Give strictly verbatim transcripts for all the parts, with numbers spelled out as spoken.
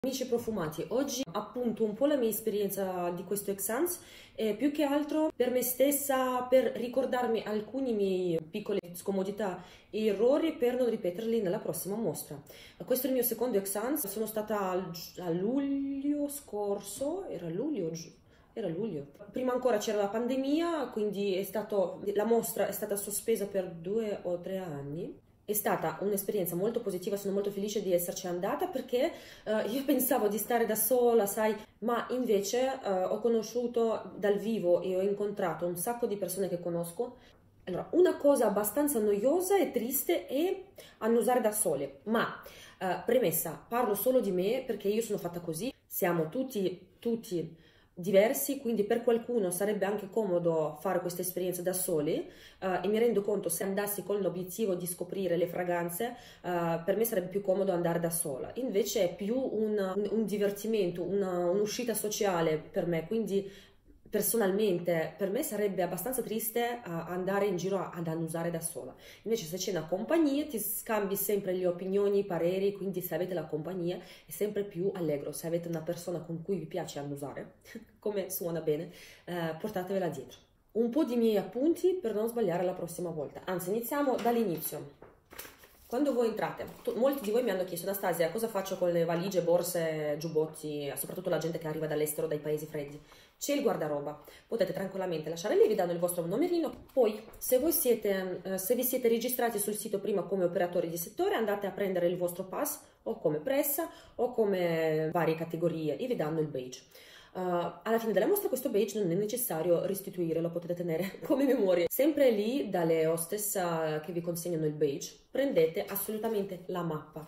Amici profumati, oggi appunto un po' la mia esperienza di questo Exans e più che altro per me stessa, per ricordarmi alcuni miei piccole scomodità e errori per non ripeterli nella prossima mostra. Questo è il mio secondo Exans, sono stata a luglio scorso, era luglio? Era luglio. Prima ancora c'era la pandemia, quindi è stato, la mostra è stata sospesa per due o tre anni. È stata un'esperienza molto positiva, sono molto felice di esserci andata perché uh, io pensavo di stare da sola, sai, ma invece uh, ho conosciuto dal vivo e ho incontrato un sacco di persone che conosco. Allora, una cosa abbastanza noiosa e triste è annusare da sole, ma uh, premessa, parlo solo di me perché io sono fatta così, siamo tutti, tutti diversi, quindi per qualcuno sarebbe anche comodo fare questa esperienza da soli uh, e mi rendo conto, se andassi con l'obiettivo di scoprire le fragranze, uh, per me sarebbe più comodo andare da sola, invece è più un, un, un divertimento, un'uscita sociale per me, quindi personalmente per me sarebbe abbastanza triste uh, andare in giro ad annusare da sola. Invece se c'è una compagnia ti scambi sempre le opinioni, i pareri, quindi se avete la compagnia è sempre più allegro. Se avete una persona con cui vi piace annusare, come suona bene, uh, portatevela dietro. Un po' di miei appunti per non sbagliare la prossima volta. Anzi, iniziamo dall'inizio. Quando voi entrate, molti di voi mi hanno chiesto: Anastasia, cosa faccio con le valigie, borse, giubbotti, soprattutto la gente che arriva dall'estero, dai paesi freddi? C'è il guardaroba, potete tranquillamente lasciare lì, vi danno il vostro numerino. Poi, se voi siete, eh, se vi siete registrati sul sito prima come operatori di settore, andate a prendere il vostro pass o come pressa o come varie categorie e vi danno il badge. Uh, alla fine della mostra questo badge non è necessario restituire, lo potete tenere come memoria. Sempre lì dalle hostess uh, che vi consegnano il badge, prendete assolutamente la mappa.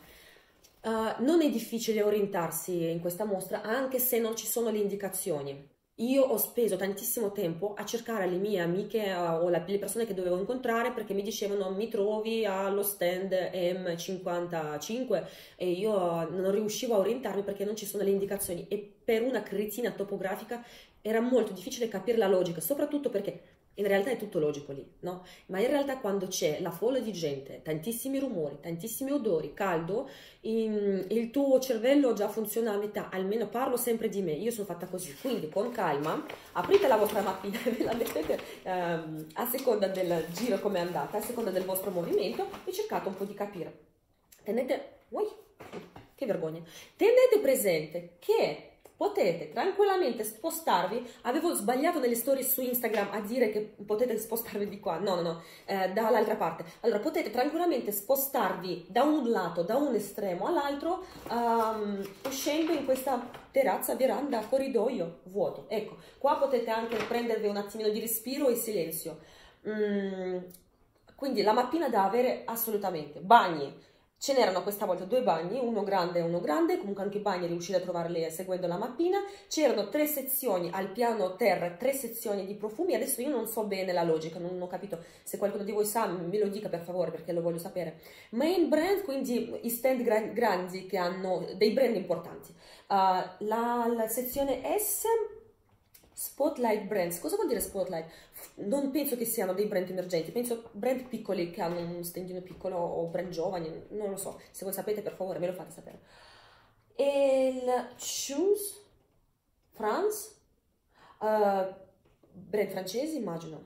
Uh, non è difficile orientarsi in questa mostra anche se non ci sono le indicazioni. Io ho speso tantissimo tempo a cercare le mie amiche uh, o la, le persone che dovevo incontrare perché mi dicevano mi trovi allo stand M cinquantacinque e io uh, non riuscivo a orientarmi perché non ci sono le indicazioni e per una cretina topografica era molto difficile capire la logica, soprattutto perché in realtà è tutto logico lì, no? Ma in realtà quando c'è la folla di gente, tantissimi rumori, tantissimi odori, caldo, in, il tuo cervello già funziona a metà, almeno parlo sempre di me, io sono fatta così, quindi con calma, aprite la vostra mappina e ve la mettete ehm, a seconda del giro come è andata, a seconda del vostro movimento e cercate un po' di capire. Tenete, ui, che vergogna, tenete presente che potete tranquillamente spostarvi. Avevo sbagliato nelle storie su Instagram a dire che potete spostarvi di qua, no no no, eh, dall'altra parte. Allora potete tranquillamente spostarvi da un lato, da un estremo all'altro, um, uscendo in questa terrazza, veranda, corridoio vuoto. Ecco, qua potete anche prendervi un attimino di respiro e silenzio. Mm, quindi la mappina da avere assolutamente. Bagni. Ce n'erano questa volta due bagni, uno grande e uno grande, comunque anche i bagni riuscite a trovarli seguendo la mappina. C'erano tre sezioni al piano terra, tre sezioni di profumi. Adesso io non so bene la logica, non ho capito. Se qualcuno di voi sa, me lo dica per favore perché lo voglio sapere. Main brand, quindi i stand grandi che hanno dei brand importanti. Uh, la, la sezione S... Spotlight Brands, cosa vuol dire Spotlight? Non penso che siano dei brand emergenti, penso brand piccoli che hanno un standino piccolo o brand giovani, non lo so, se voi sapete per favore me lo fate sapere. E il Choose France, uh, brand francesi immagino.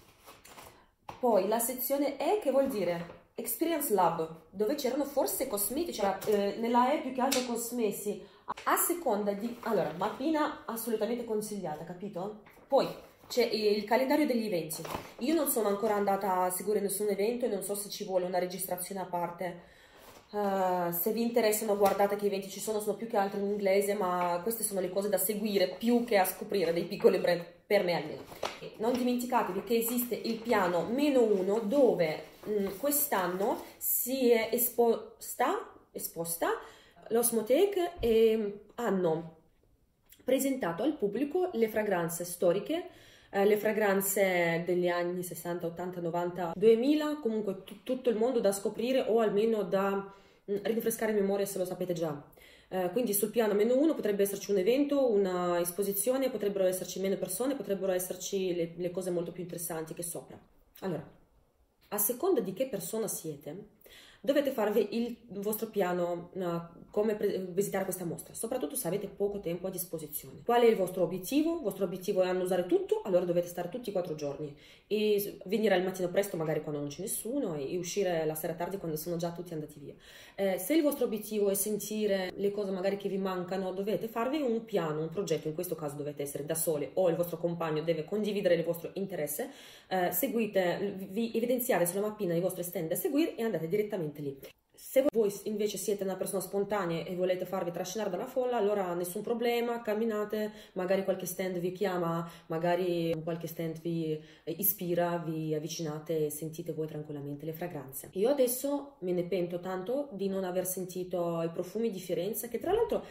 Poi la sezione E che vuol dire Experience Lab, dove c'erano forse cosmetici, cioè, eh, nella E più che altro cosmesi, a seconda di... Allora, mappina assolutamente consigliata, capito? Poi c'è il calendario degli eventi. Io non sono ancora andata a seguire nessun evento e non so se ci vuole una registrazione a parte. Uh, se vi interessano guardate che eventi ci sono, sono più che altro in inglese, ma queste sono le cose da seguire più che a scoprire dei piccoli brand, per me almeno. Non dimenticatevi che esiste il piano meno uno dove quest'anno si è esposta, esposta l'Osmoteca e hanno presentato al pubblico le fragranze storiche, eh, le fragranze degli anni sessanta, ottanta, novanta, duemila, comunque tutto il mondo da scoprire o almeno da mh, rinfrescare memoria se lo sapete già. Eh, quindi sul piano meno uno potrebbe esserci un evento, una esposizione, potrebbero esserci meno persone, potrebbero esserci le, le cose molto più interessanti che sopra. Allora, a seconda di che persona siete, dovete farvi il vostro piano uh, come visitare questa mostra, soprattutto se avete poco tempo a disposizione. Qual è il vostro obiettivo? Il vostro obiettivo è annusare tutto, allora dovete stare tutti i quattro giorni e venire al mattino presto, magari quando non c'è nessuno, e uscire la sera tardi quando sono già tutti andati via. Eh, se il vostro obiettivo è sentire le cose magari che vi mancano, dovete farvi un piano, un progetto. In questo caso dovete essere da sole o il vostro compagno deve condividere il vostro interesse. Eh, seguite, vi evidenziate sulla mappina i vostri stand da seguire e andate direttamente lì. Se voi invece siete una persona spontanea e volete farvi trascinare dalla folla, allora nessun problema, camminate, magari qualche stand vi chiama, magari qualche stand vi ispira, vi avvicinate e sentite voi tranquillamente le fragranze. Io adesso me ne pento tanto di non aver sentito i profumi di Firenze, che tra l'altro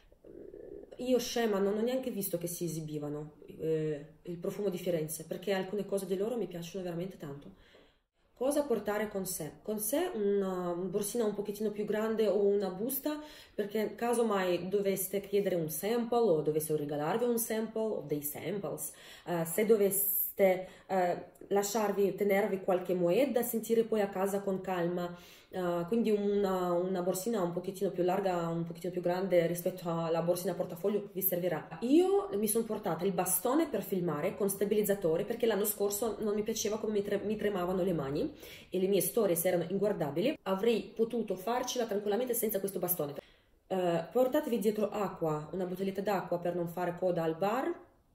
io scema non ho neanche visto che si esibivano eh, il profumo di Firenze, perché alcune cose di loro mi piacciono veramente tanto. Cosa portare con sé? Con sé una borsina un pochettino più grande o una busta, perché caso mai doveste chiedere un sample o doveste regalarvi un sample o dei samples, uh, se doveste uh, lasciarvi, tenervi qualche moeda, sentire poi a casa con calma. Uh, quindi una, una borsina un pochettino più larga, un pochettino più grande rispetto alla borsina portafoglio vi servirà. Io mi sono portata il bastone per filmare con stabilizzatore, perché l'anno scorso non mi piaceva come mi, tre, mi tremavano le mani e le mie stories erano inguardabili. Avrei potuto farcela tranquillamente senza questo bastone. Uh, portatevi dietro acqua, una bottiglietta d'acqua per non fare coda al bar.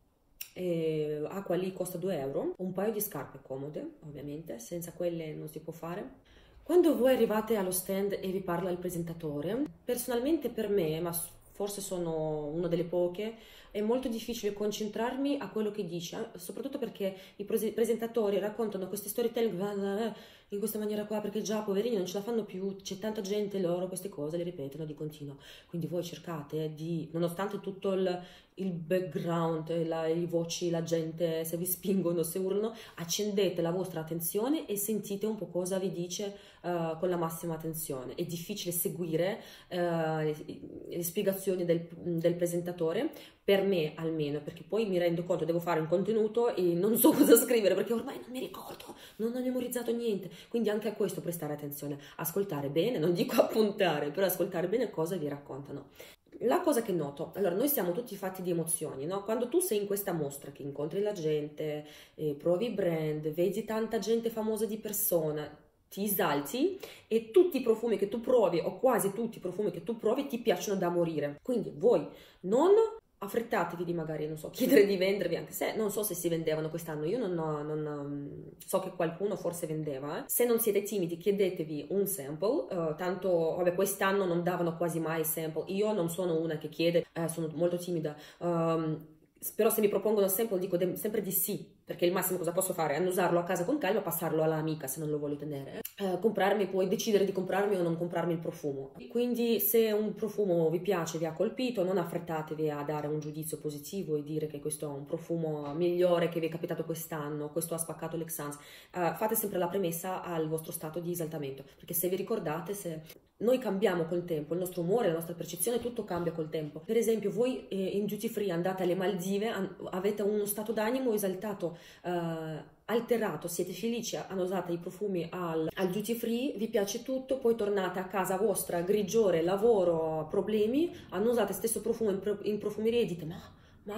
E acqua lì costa due euro, un paio di scarpe comode, ovviamente, senza quelle non si può fare. Quando voi arrivate allo stand e vi parla il presentatore, personalmente per me, ma forse sono una delle poche, è molto difficile concentrarmi a quello che dice, soprattutto perché i presentatori raccontano queste storytelling in questa maniera qua, perché già poverini non ce la fanno più, c'è tanta gente, loro queste cose le ripetono di continuo. Quindi voi cercate di, nonostante tutto il, il background, la, i voci, la gente, se vi spingono, se urlano, accendete la vostra attenzione e sentite un po' cosa vi dice uh, con la massima attenzione. È difficile seguire uh, le, le spiegazioni del, del presentatore, per me almeno, perché poi mi rendo conto, devo fare un contenuto e non so cosa scrivere, perché ormai non mi ricordo, non ho memorizzato niente, quindi anche a questo prestare attenzione, ascoltare bene, non dico appuntare, però ascoltare bene cosa vi raccontano. La cosa che noto, allora noi siamo tutti fatti di emozioni, no? Quando tu sei in questa mostra, che incontri la gente, eh, provi brand, vedi tanta gente famosa di persona, ti esalti e tutti i profumi che tu provi, o quasi tutti i profumi che tu provi, ti piacciono da morire. Quindi voi non affrettatevi di magari, non so, chiedere di vendervi, anche se non so se si vendevano quest'anno, io non, ho, non so che qualcuno forse vendeva. Eh. Se non siete timidi, chiedetevi un sample, uh, tanto, vabbè, quest'anno non davano quasi mai sample, io non sono una che chiede, eh, sono molto timida, um, però se mi propongono sample dico sempre di sì, perché il massimo cosa posso fare? Annusarlo a casa con calma, passarlo all'amica se non lo voglio tenere. Eh, comprarmi, puoi decidere di comprarmi o non comprarmi il profumo. Quindi se un profumo vi piace, vi ha colpito, non affrettatevi a dare un giudizio positivo e dire che questo è un profumo migliore che vi è capitato quest'anno, questo ha spaccato l'Exans. Eh, fate sempre la premessa al vostro stato di esaltamento, perché se vi ricordate, se noi cambiamo col tempo, il nostro umore, la nostra percezione, tutto cambia col tempo. Per esempio, voi eh, in duty free andate alle Maldive, avete uno stato d'animo esaltato, eh, alterato, siete felici, annusate i profumi al, al duty free, vi piace tutto, poi tornate a casa vostra, grigiore, lavoro, problemi, annusate stesso profumo in, pro, in profumeria e dite ma,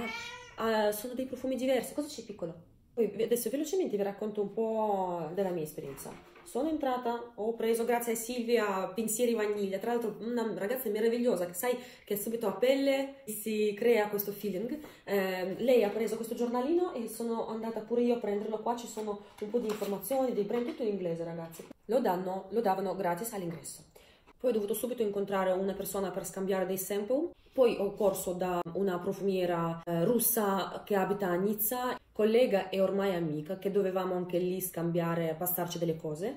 ma uh, sono dei profumi diversi, cosa c'è piccolo? Poi adesso velocemente vi racconto un po' della mia esperienza. Sono entrata, ho preso, grazie a Silvia, pensieri vaniglia, tra l'altro una ragazza meravigliosa che sai che subito a pelle si crea questo feeling. Eh, lei ha preso questo giornalino e sono andata pure io a prenderlo, qua ci sono un po' di informazioni, dei brand, tutto in inglese ragazzi. Lo, danno, lo davano gratis all'ingresso. Poi ho dovuto subito incontrare una persona per scambiare dei sample. Poi ho corso da una profumiera eh, russa che abita a Nizza, collega e ormai amica, che dovevamo anche lì scambiare, passarci delle cose.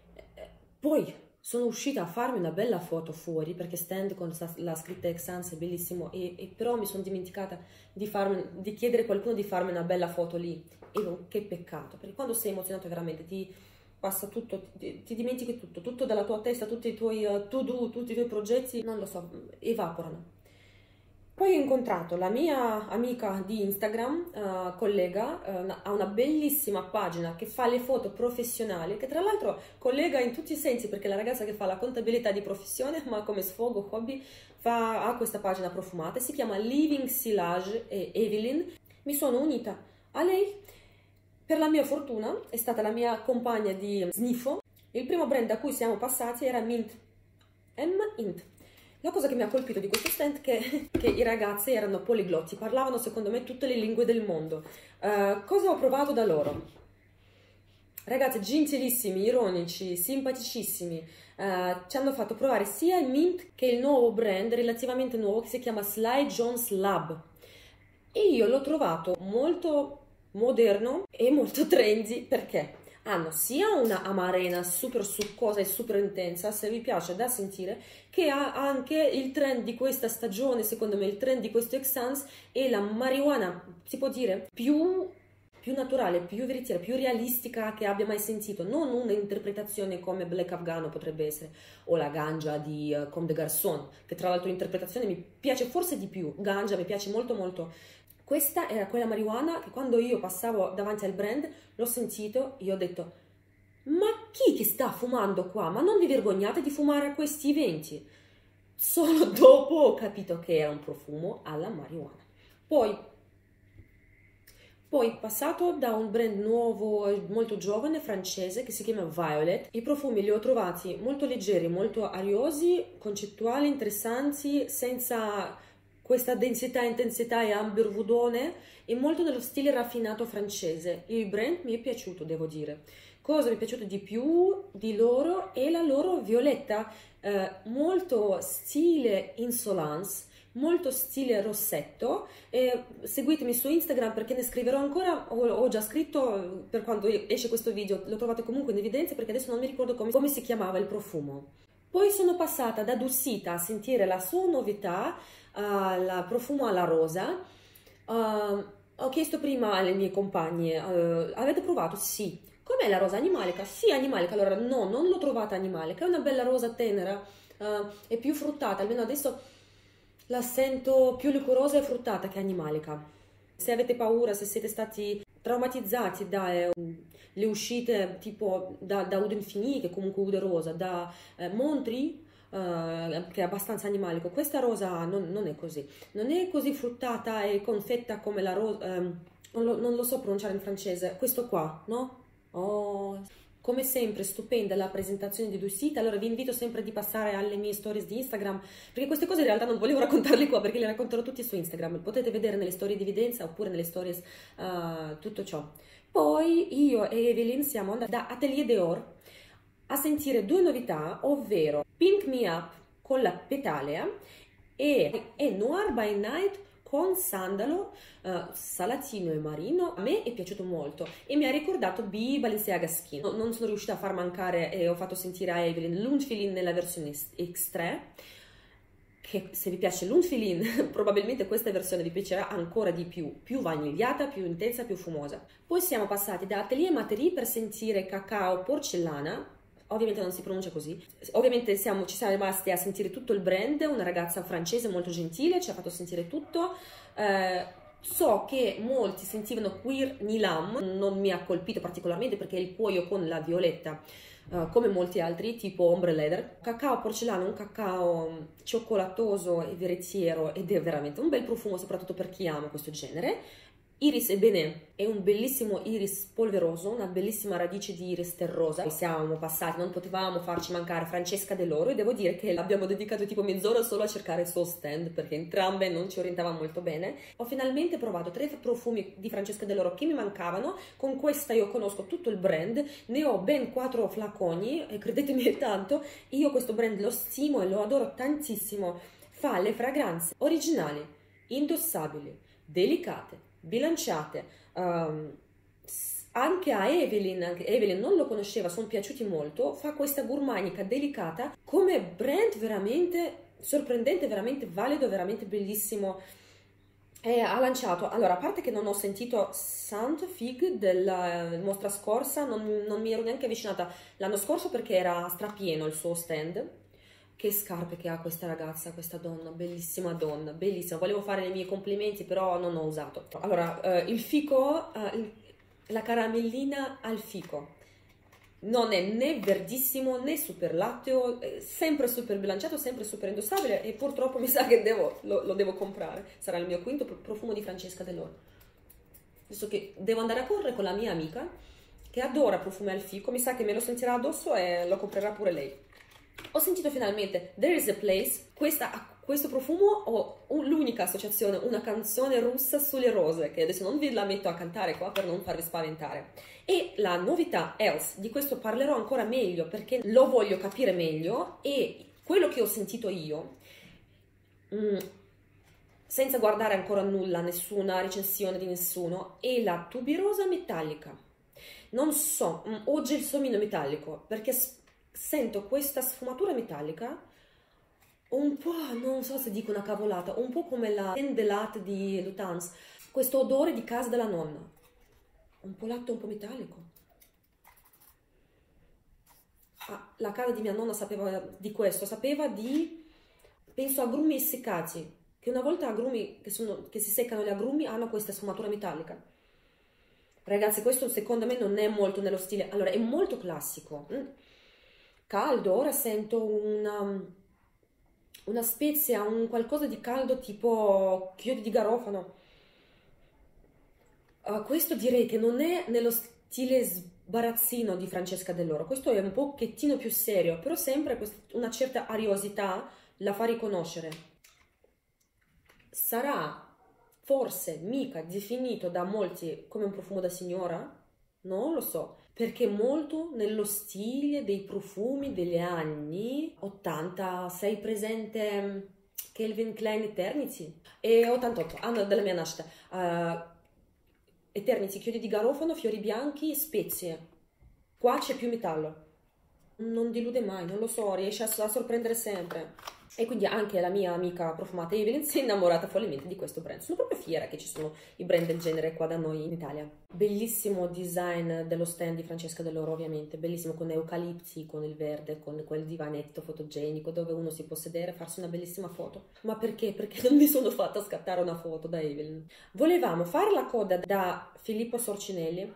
Poi sono uscita a farmi una bella foto fuori, perché stand con la scritta Exans è bellissimo, e, e però mi sono dimenticata di, farmi, di chiedere a qualcuno di farmi una bella foto lì. E non, che peccato, perché quando sei emozionato veramente ti passa tutto, ti, ti dimentichi tutto, tutto dalla tua testa, tutti i tuoi uh, to-do, tutti i tuoi progetti, non lo so, evaporano. Poi ho incontrato la mia amica di Instagram, uh, collega, uh, ha una bellissima pagina che fa le foto professionali, che tra l'altro collega in tutti i sensi, perché è la ragazza che fa la contabilità di professione, ma come sfogo, hobby, fa, ha questa pagina profumata, si chiama Living Silage e Evelyn. Mi sono unita a lei, per la mia fortuna è stata la mia compagna di sniffo. Il primo brand da cui siamo passati era Mint, M-Int. La cosa che mi ha colpito di questo stand è che, che i ragazzi erano poliglotti, parlavano secondo me tutte le lingue del mondo. Uh, cosa ho provato da loro? Ragazzi gentilissimi, ironici, simpaticissimi, uh, ci hanno fatto provare sia il Mint che il nuovo brand relativamente nuovo che si chiama Sly Jones Lab. E io l'ho trovato molto moderno e molto trendy, perché hanno sia una amarena super succosa e super intensa, se vi piace da sentire, che ha anche il trend di questa stagione, secondo me il trend di questo Essence è la marijuana, si può dire, più, più naturale, più veritiera, più realistica che abbia mai sentito, non un'interpretazione come Black Afghano potrebbe essere, o la ganja di uh, Comme des Garçons, che tra l'altro l'interpretazione mi piace forse di più, ganja mi piace molto molto. Questa era quella marijuana che quando io passavo davanti al brand, l'ho sentito, io ho detto, ma chi che sta fumando qua? Ma non vi vergognate di fumare a questi eventi? Solo dopo ho capito che era un profumo alla marijuana. Poi, poi passato da un brand nuovo, molto giovane, francese, che si chiama Violet. I profumi li ho trovati molto leggeri, molto ariosi, concettuali, interessanti, senza questa densità, intensità e ambervudone, e molto nello stile raffinato francese. Il brand mi è piaciuto, devo dire. Cosa mi è piaciuto di più di loro è la loro violetta, eh, molto stile insolence, molto stile rossetto. Eh, seguitemi su Instagram perché ne scriverò ancora, ho, ho già scritto per quando esce questo video, lo trovate comunque in evidenza perché adesso non mi ricordo come, come si chiamava il profumo. Poi sono passata da Dussita a sentire la sua novità, uh, la profumo alla rosa. Uh, ho chiesto prima alle mie compagne, uh, avete provato? Sì. Com'è la rosa animalica? Sì, animalica. Allora, no, non l'ho trovata animalica, è una bella rosa tenera, uh, è più fruttata, almeno adesso la sento più liquorosa e fruttata che animalica. Se avete paura, se siete stati traumatizzati dalle eh, uscite tipo da, da Eau d'Infini, che comunque Eau de Rosa, da eh, Montri, eh, che è abbastanza animalico, questa rosa non, non è così. Non è così fruttata e confetta come la rosa, eh, non, lo, non lo so pronunciare in francese, questo qua, no? Oh, come sempre stupenda la presentazione di Dussita. Allora vi invito sempre di passare alle mie stories di Instagram, perché queste cose in realtà non volevo raccontarle qua perché le racconterò tutte su Instagram, potete vedere nelle storie di evidenza oppure nelle stories uh, tutto ciò. Poi io e Evelyn siamo andati da Atelier Dior a sentire due novità, ovvero Pink Me Up con la Petalea e, e Noir by Night con sandalo, uh, salatino e marino. A me è piaciuto molto e mi ha ricordato B Balenciaga Skin. Non sono riuscita a far mancare e ho fatto sentire a Evelyn l'Unfilin nella versione X tre, che se vi piace l'Unfilin probabilmente questa versione vi piacerà ancora di più, più vanigliata, più intensa, più fumosa. Poi siamo passati da Atelier Materie per sentire Cacao Porcellana. Ovviamente non si pronuncia così, ovviamente siamo, ci siamo rimasti a sentire tutto il brand, una ragazza francese molto gentile, ci ha fatto sentire tutto. Eh, so che molti sentivano Queer Nilam, non mi ha colpito particolarmente perché il cuoio con la violetta, eh, come molti altri, tipo Ombre Leather. Cacao Porcellana, un cacao cioccolatoso e veritiero ed è veramente un bel profumo, soprattutto per chi ama questo genere. Iris Ebene è un bellissimo iris polveroso, una bellissima radice di iris terrosa. Siamo passati, non potevamo farci mancare Francesca Deloro e devo dire che abbiamo dedicato tipo mezz'ora solo a cercare il suo stand perché entrambe non ci orientavamo molto bene. Ho finalmente provato tre profumi di Francesca Deloro che mi mancavano. Con questa io conosco tutto il brand, ne ho ben quattro flaconi e credetemi è tanto. Io questo brand lo stimo e lo adoro tantissimo. Fa le fragranze originali, indossabili, delicate, bilanciate. Um, anche a Evelyn, anche Evelyn non lo conosceva, sono piaciuti molto. Fa questa gourmanica delicata come brand, veramente sorprendente, veramente valido, veramente bellissimo. E ha lanciato, allora, a parte che non ho sentito Saint Fig della mostra scorsa, non, non mi ero neanche avvicinata l'anno scorso perché era strapieno il suo stand, Che scarpe che ha questa ragazza, questa donna, bellissima donna, bellissima. Volevo fare i miei complimenti, però non ho usato. Allora, eh, il fico, eh, la caramellina al fico. Non è né verdissimo né super latteo, è sempre super bilanciato, sempre super indossabile e purtroppo mi sa che devo, lo, lo devo comprare. Sarà il mio quinto profumo di Francesca Deloro. Adesso che devo andare a correre con la mia amica che adora profumi al fico, mi sa che me lo sentirà addosso e lo comprerà pure lei. Ho sentito finalmente There is a Place, questa, questo profumo ho l'unica associazione, una canzone russa sulle rose, che adesso non vi la metto a cantare qua per non farvi spaventare. E la novità Else, di questo parlerò ancora meglio perché lo voglio capire meglio e quello che ho sentito io, mh, senza guardare ancora nulla, nessuna recensione di nessuno, è la tuberosa metallica. Non so, mh, o gelsomino metallico, perché sento questa sfumatura metallica un po', non so se dico una cavolata, un po' come la Tendelat di Lutanz, questo odore di casa della nonna, un po' latte, un po' metallico. Ah, la casa di mia nonna sapeva di questo, sapeva di, penso, agrumi essiccati, che una volta agrumi che, sono, che si seccano gli agrumi hanno questa sfumatura metallica. Ragazzi, questo secondo me non è molto nello stile, allora è molto classico. Mm. Caldo, ora sento una, una spezia, un qualcosa di caldo tipo chiodi di garofano. Uh, questo direi che non è nello stile sbarazzino di Francesca Deloro, questo è un pochettino più serio, però sempre una certa ariosità la fa riconoscere. Sarà forse mica definito da molti come un profumo da signora? Non lo so. Perché molto nello stile dei profumi degli anni ottanta, sei presente Calvin Klein Eternity? E ottantotto, anno della mia nascita. Uh, Eternity, chiodi di garofano, fiori bianchi, spezie. Qua c'è più metallo. Non delude mai, non lo so, riesce a, a sorprendere sempre. E quindi anche la mia amica profumata Evelyn si è innamorata follemente di questo brand. Sono proprio fiera che ci sono i brand del genere qua da noi in Italia. Bellissimo design dello stand di Francesca Deloro, ovviamente, bellissimo, con eucalipti, con il verde, con quel divanetto fotogenico dove uno si può sedere e farsi una bellissima foto. Ma perché? Perché non mi sono fatta scattare una foto da Evelyn. Volevamo fare la coda da Filippo Sorcinelli.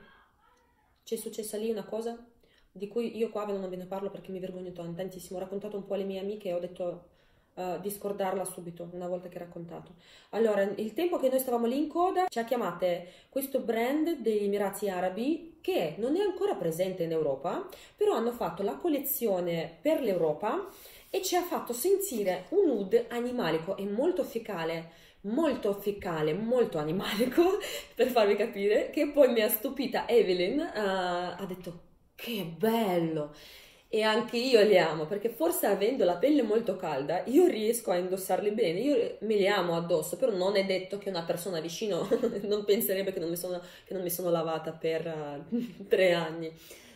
C'è successa lì una cosa di cui io qua non ve ne parlo perché mi vergogno tantissimo. Ho raccontato un po' alle mie amiche e ho detto uh, di scordarla subito una volta che ho raccontato. Allora, il tempo che noi stavamo lì in coda ci ha chiamate questo brand degli Emirati Arabi che non è ancora presente in Europa, però hanno fatto la collezione per l'Europa e ci ha fatto sentire un oud animalico e molto fecale, molto fecale, molto animalico, per farvi capire, che poi mi ha stupita Evelyn, uh, ha detto che bello! E anche io li amo, perché forse avendo la pelle molto calda, io riesco a indossarli bene, io me li amo addosso, però non è detto che una persona vicino non penserebbe che non mi sono, che non mi sono lavata per uh, tre anni.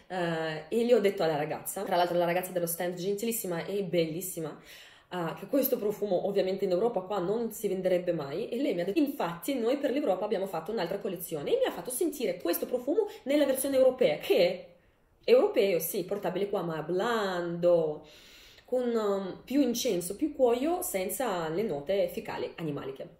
Uh, e gli ho detto alla ragazza, tra l'altro la ragazza dello stand gentilissima e bellissima, uh, che questo profumo ovviamente in Europa qua non si venderebbe mai, e lei mi ha detto infatti noi per l'Europa abbiamo fatto un'altra collezione e mi ha fatto sentire questo profumo nella versione europea, che è europeo, sì, portabile qua, ma blando, con um, più incenso, più cuoio, senza le note fecali animaliche.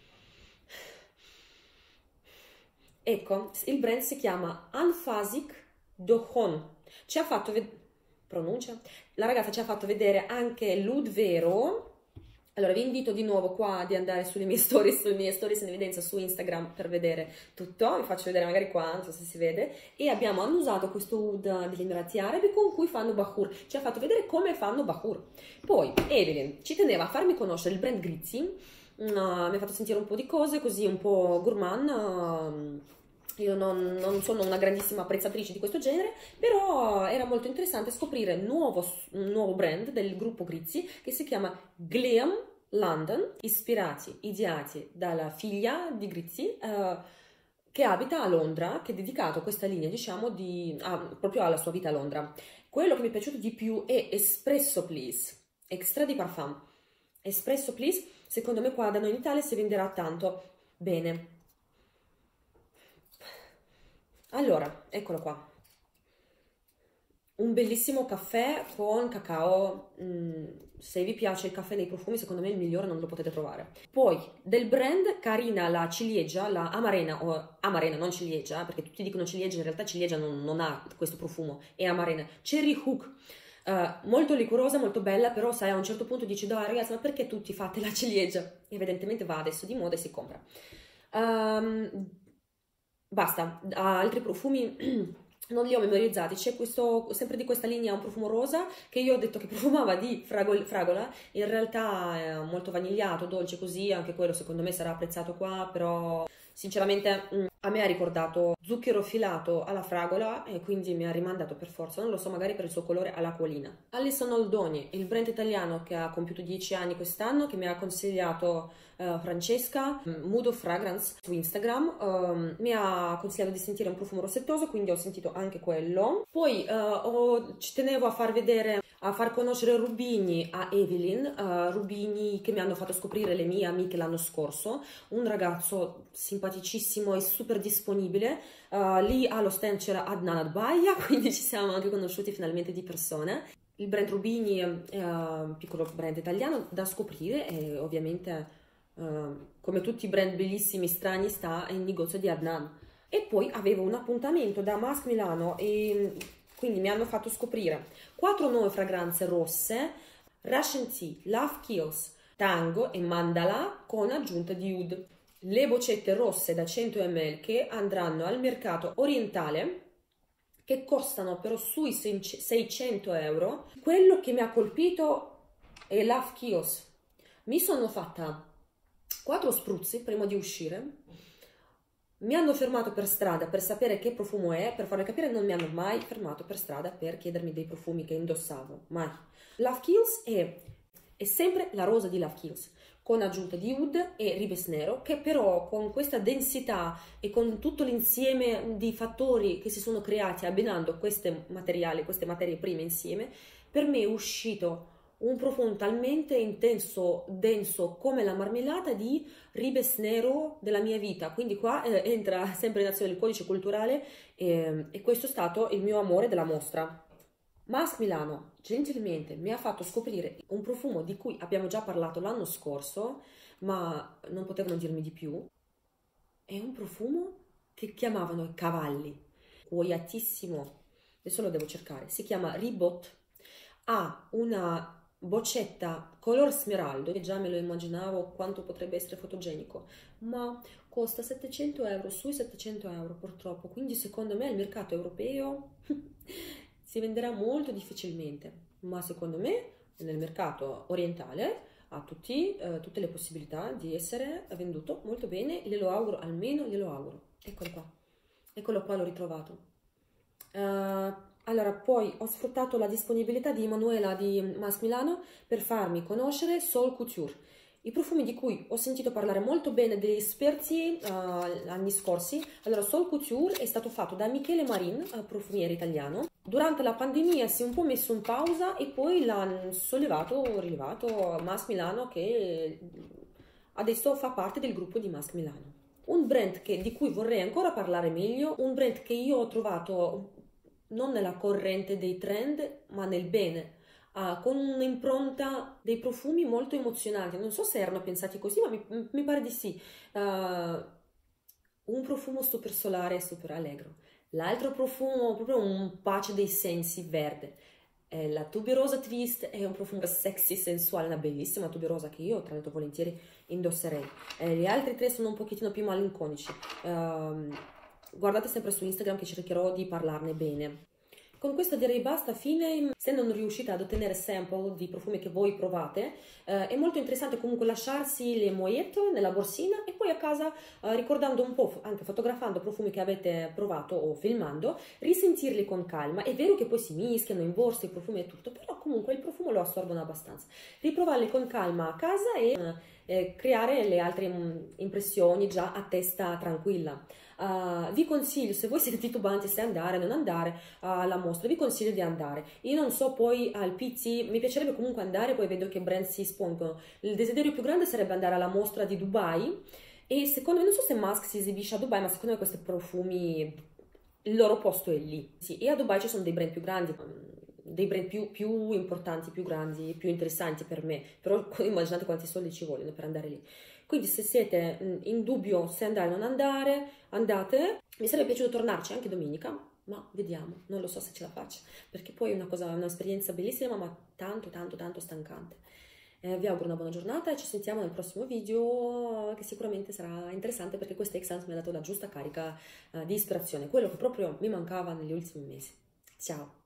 Ecco, il brand si chiama Anfasik Dohon. Ci ha fatto vedere, pronuncia? La ragazza ci ha fatto vedere anche l'oud vero. Allora vi invito di nuovo qua di andare sulle mie stories, sulle mie stories in evidenza su Instagram per vedere tutto, vi faccio vedere magari qua, non so se si vede, e abbiamo annusato questo oud degli Emirati Arabi con cui fanno Bahur, ci ha fatto vedere come fanno Bahur. Poi Evelyn ci teneva a farmi conoscere il brand Grizzi, uh, mi ha fatto sentire un po' di cose, così un po' gourmand, uh, io non, non sono una grandissima apprezzatrice di questo genere, però era molto interessante scoprire un nuovo, un nuovo brand del gruppo Grizzi che si chiama Gleam London, ispirati, ideati dalla figlia di Grizzi, eh, che abita a Londra, che è dedicato a questa linea, diciamo, di, ah, proprio alla sua vita a Londra. Quello che mi è piaciuto di più è Espresso Please, Extra di Parfum. Espresso Please, secondo me qua da noi in Italia si venderà tanto bene. Allora, eccolo qua. un bellissimo caffè con cacao. Mm, se vi piace il caffè nei profumi, secondo me il migliore non lo potete trovare. Poi del brand Carina la ciliegia, la Amarena, o Amarena non ciliegia, perché tutti dicono ciliegia, in realtà ciliegia non, non ha questo profumo, è Amarena. Cherry Hook, uh, molto liquorosa, molto bella, però sai a un certo punto dici, dai ragazzi, ma perché tutti fate la ciliegia? Evidentemente va adesso di moda e si compra. Um, basta, altri profumi non li ho memorizzati. C'è questo, sempre di questa linea, un profumo rosa che io ho detto che profumava di fragol, fragola, in realtà è molto vanigliato, dolce così, anche quello secondo me sarà apprezzato qua, però sinceramente mh, a me ha ricordato zucchero filato alla fragola e quindi mi ha rimandato per forza, non lo so, magari per il suo colore all'acquolina. Alison Oldoni, il brand italiano che ha compiuto dieci anni quest'anno, che mi ha consigliato uh, Francesca, Mood of Fragrance su Instagram, um, mi ha consigliato di sentire un profumo rossettoso, quindi ho sentito anche quello. Poi uh, ho, ci tenevo a far vedere, a far conoscere Rubini a Evelyn, uh, Rubini che mi hanno fatto scoprire le mie amiche l'anno scorso, un ragazzo simpaticissimo e super disponibile. Uh, lì allo stand c'era Adnan Adbaia, quindi ci siamo anche conosciuti finalmente di persona. Il brand Rubini è un piccolo brand italiano da scoprire e ovviamente uh, come tutti i brand bellissimi strani sta in negozio di Adnan. E poi avevo un appuntamento da Mask Milano e quindi mi hanno fatto scoprire quattro nuove fragranze rosse: Russian Tea, Love Kills, Tango e Mandala con aggiunta di oud. Le boccette rosse da cento millilitri che andranno al mercato orientale, che costano però sui seicento euro. Quello che mi ha colpito è Love Kills. Mi sono fatta quattro spruzzi prima di uscire. Mi hanno fermato per strada per sapere che profumo è, per farvi capire non mi hanno mai fermato per strada per chiedermi dei profumi che indossavo, mai. Love Kills è, è sempre la rosa di Love Kills, con aggiunta di oud e ribes nero, che però con questa densità e con tutto l'insieme di fattori che si sono creati abbinando questi materiali, queste materie prime insieme, per me è uscito un profumo talmente intenso, denso come la marmellata di ribes nero della mia vita. Quindi qua eh, entra sempre in azione il codice culturale e, e questo è stato il mio amore della mostra. Mask Milano gentilmente mi ha fatto scoprire un profumo di cui abbiamo già parlato l'anno scorso, ma non potevano dirmi di più. È un profumo che chiamavano i cavalli, cuoiatissimo, adesso lo devo cercare, si chiama Ribot, ha una boccetta color smeraldo, e già me lo immaginavo quanto potrebbe essere fotogenico, ma costa settecento euro, sui settecento euro purtroppo, quindi secondo me il mercato europeo si venderà molto difficilmente, ma secondo me nel mercato orientale ha tutti, eh, tutte le possibilità di essere venduto molto bene, glielo auguro, almeno glielo auguro. Eccolo qua, eccolo qua, l'ho ritrovato. Uh, allora, poi ho sfruttato la disponibilità di Emanuela di Mask Milano per farmi conoscere Sol Couture, i profumi di cui ho sentito parlare molto bene degli esperti uh, anni scorsi. Allora, Sol Couture è stato fatto da Michele Marin, uh, profumiere italiano. Durante la pandemia si è un po' messo in pausa e poi l'ha sollevato, rilevato Mask Milano, che adesso fa parte del gruppo di Mask Milano. Un brand che, di cui vorrei ancora parlare meglio, un brand che io ho trovato non nella corrente dei trend, ma nel bene, uh, con un'impronta dei profumi molto emozionanti. Non so se erano pensati così, ma mi, mi pare di sì. Uh, un profumo super solare e super allegro. L'altro profumo, proprio un pace dei sensi, verde. Eh, la tuberosa Twist è un profumo sexy, sensuale, una bellissima tuberosa che io tra l'altro volentieri indosserei. Eh, gli altri tre sono un pochettino più malinconici. Uh, guardate sempre su Instagram che cercherò di parlarne bene. Con questo direi basta, fine. Se non riuscite ad ottenere sample di profumi che voi provate, eh, è molto interessante comunque lasciarsi le mogliette nella borsina e poi a casa, eh, ricordando un po', anche fotografando profumi che avete provato o filmando, risentirli con calma. È vero che poi si mischiano in borsa i profumi e tutto, però comunque il profumo lo assorbono abbastanza. Riprovarli con calma a casa e eh, creare le altre mh, impressioni già a testa tranquilla. Uh, vi consiglio, se voi siete titubanti se andare o non andare alla mostra, vi consiglio di andare. Io non so poi al P Z, mi piacerebbe comunque andare, poi vedo che brand si espongono. Il desiderio più grande sarebbe andare alla mostra di Dubai e secondo me, non so se Mask si esibisce a Dubai, ma secondo me questi profumi il loro posto è lì. Sì, e a Dubai ci sono dei brand più grandi, dei brand più, più importanti, più grandi, più interessanti per me, però immaginate quanti soldi ci vogliono per andare lì. Quindi se siete in dubbio se andare o non andare, andate. Mi sarebbe piaciuto tornarci anche domenica, ma vediamo, non lo so se ce la faccio, perché poi è una cosa, un'esperienza bellissima, ma tanto, tanto, tanto stancante. Eh, vi auguro una buona giornata e ci sentiamo nel prossimo video, che sicuramente sarà interessante perché questa Xams mi ha dato la giusta carica eh, di ispirazione, quello che proprio mi mancava negli ultimi mesi. Ciao!